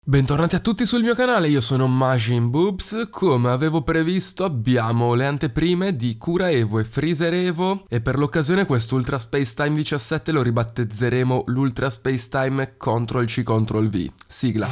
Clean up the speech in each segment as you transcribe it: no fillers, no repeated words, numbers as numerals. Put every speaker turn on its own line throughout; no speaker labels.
Bentornati a tutti sul mio canale, io sono Majin Boobs. Come avevo previsto abbiamo le anteprime di Cura Evo e Freezer Evo e per l'occasione questo Ultra Space Time 17 lo ribattezzeremo l'Ultra Space Time Ctrl-C Ctrl-V. Sigla.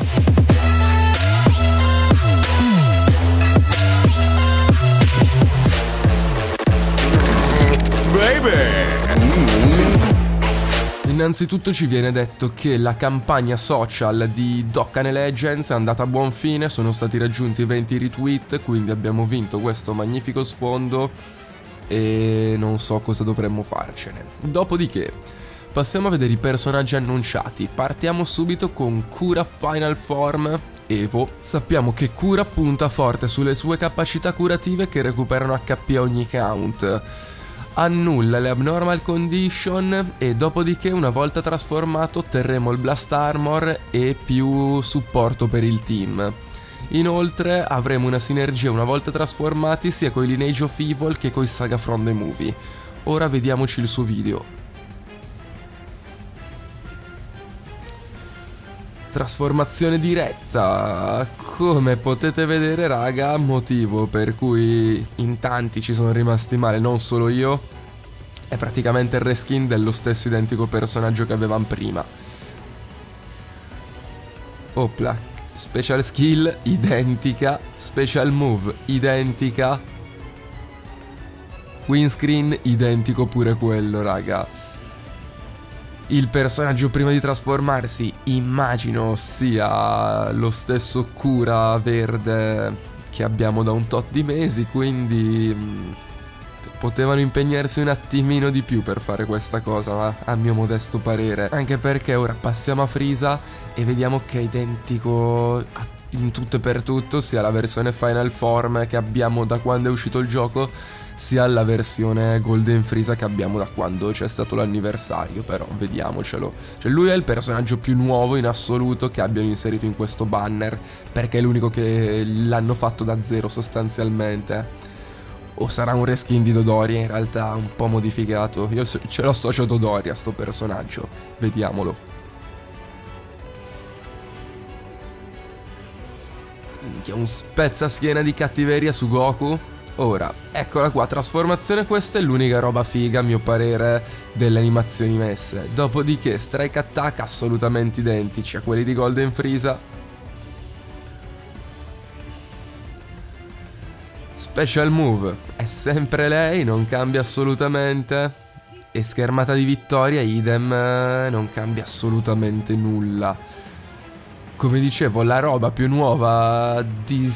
Innanzitutto ci viene detto che la campagna social di Dokkan Legends è andata a buon fine, sono stati raggiunti 20 retweet, quindi abbiamo vinto questo magnifico sfondo e non so cosa dovremmo farcene. Dopodiché passiamo a vedere i personaggi annunciati. Partiamo subito con Cura Final Form Evo. Sappiamo che Cura punta forte sulle sue capacità curative che recuperano HP a ogni count. Annulla le abnormal condition e dopodiché una volta trasformato otterremo il blast armor e più supporto per il team. Inoltre avremo una sinergia una volta trasformati sia con i Lineage of Evil che con i Saga from the Movie. Ora vediamoci il suo video. Trasformazione diretta. Come potete vedere raga, motivo per cui in tanti ci sono rimasti male, non solo io, è praticamente il reskin dello stesso identico personaggio che avevamo prima. Opla, special skill identica, special move identica, windscreen identico pure quello raga. Il personaggio prima di trasformarsi immagino sia lo stesso Cura verde che abbiamo da un tot di mesi, quindi potevano impegnarsi un attimino di più per fare questa cosa, ma a mio modesto parere. Anche perché ora passiamo a Frieza e vediamo che è identico in tutto e per tutto, sia la versione Final Form che abbiamo da quando è uscito il gioco, sia la versione Golden Frieza che abbiamo da quando c'è stato l'anniversario, però vediamocelo. Cioè lui è il personaggio più nuovo in assoluto che abbiano inserito in questo banner, perché è l'unico che l'hanno fatto da zero sostanzialmente. O sarà un reskin di Dodoria in realtà un po' modificato. Io ce lo associo a Dodoria sto personaggio, vediamolo. Minchia, un spezzaschena di cattiveria su Goku. Ora, eccola qua, trasformazione, questa è l'unica roba figa a mio parere delle animazioni messe. Dopodiché strike attack assolutamente identici a quelli di Golden Frieza. Special move è sempre lei, non cambia assolutamente. E schermata di vittoria idem, non cambia assolutamente nulla. Come dicevo, la roba più nuova di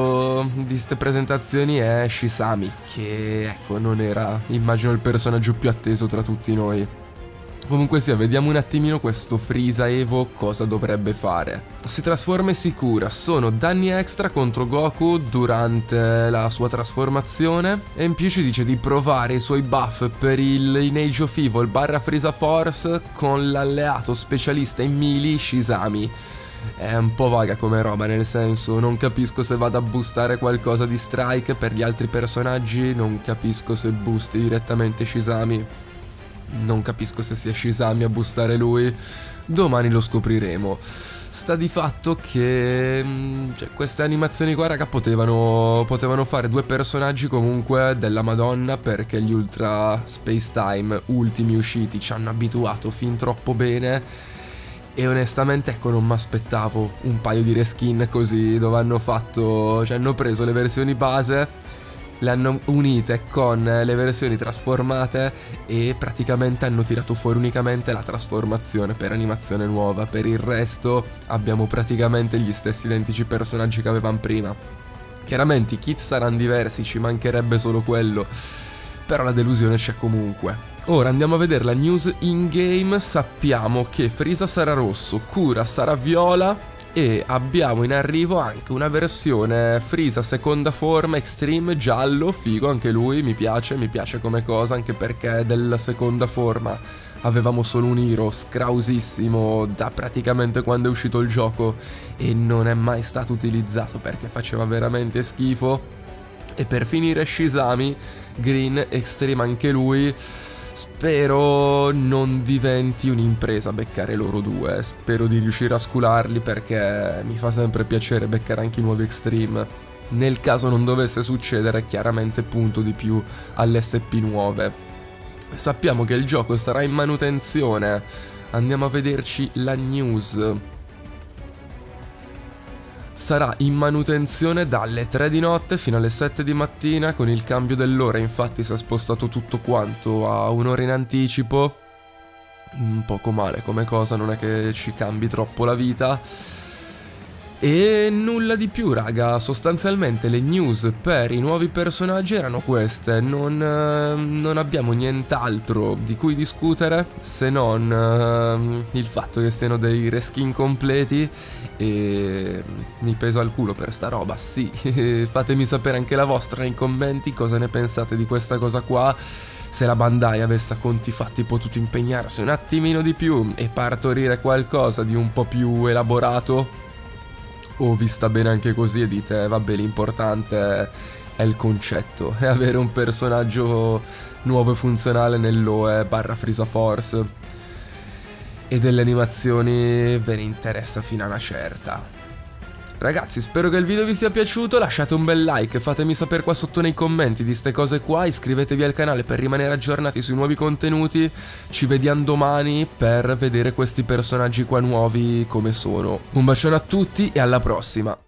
ste presentazioni è Shisami, che ecco non era, immagino, il personaggio più atteso tra tutti noi. Comunque sia, vediamo un attimino questo Frieza Evo cosa dovrebbe fare. Si trasforma e si cura, sono danni extra contro Goku durante la sua trasformazione e in più ci dice di provare i suoi buff per il Lineage of Evil / Frieza Force con l'alleato specialista in melee Shisami. È un po' vaga come roba, nel senso non capisco se vada a boostare qualcosa di strike per gli altri personaggi, non capisco se boosti direttamente Shisami, non capisco se sia Shisami a boostare lui, domani lo scopriremo. Sta di fatto che cioè, queste animazioni qua raga potevano fare due personaggi comunque della Madonna, perché gli Ultra Space Time ultimi usciti ci hanno abituato fin troppo bene. E onestamente ecco non mi aspettavo un paio di reskin così, dove hanno fatto, cioè hanno preso le versioni base, le hanno unite con le versioni trasformate e praticamente hanno tirato fuori unicamente la trasformazione per animazione nuova. Per il resto abbiamo praticamente gli stessi identici personaggi che avevamo prima. Chiaramente i kit saranno diversi, ci mancherebbe solo quello, però la delusione c'è comunque. Ora andiamo a vedere la news in game. Sappiamo che Frieza sarà rosso, Cura sarà viola e abbiamo in arrivo anche una versione Frieza seconda forma Extreme giallo, figo anche lui, mi piace come cosa, anche perché della seconda forma avevamo solo un hero scrausissimo da praticamente quando è uscito il gioco e non è mai stato utilizzato perché faceva veramente schifo. E per finire Shisami Green Extreme anche lui. Spero non diventi un'impresa beccare loro due, spero di riuscire a scularli perché mi fa sempre piacere beccare anche i nuovi Extreme. Nel caso non dovesse succedere, chiaramente punto di più alle SP nuove. Sappiamo che il gioco sarà in manutenzione, andiamo a vederci la news. Sarà in manutenzione dalle 3 di notte fino alle 7 di mattina. Con il cambio dell'ora infatti si è spostato tutto quanto a un'ora in anticipo. Un poco male come cosa, non è che ci cambi troppo la vita. E nulla di più raga, sostanzialmente le news per i nuovi personaggi erano queste, non abbiamo nient'altro di cui discutere se non il fatto che siano dei reskin completi e mi pesa il culo per sta roba, sì, fatemi sapere anche la vostra nei commenti cosa ne pensate di questa cosa qua. Se la Bandai avesse a conti fatti potuto impegnarsi un attimino di più e partorire qualcosa di un po' più elaborato, o vi sta bene anche così e dite vabbè l'importante è il concetto, è avere un personaggio nuovo e funzionale nell'OE / Frieza Force e delle animazioni ve ne interessa fino a una certa. Ragazzi, spero che il video vi sia piaciuto, lasciate un bel like, fatemi sapere qua sotto nei commenti di ste cose qua, iscrivetevi al canale per rimanere aggiornati sui nuovi contenuti, ci vediamo domani per vedere questi personaggi qua nuovi come sono. Un bacione a tutti e alla prossima!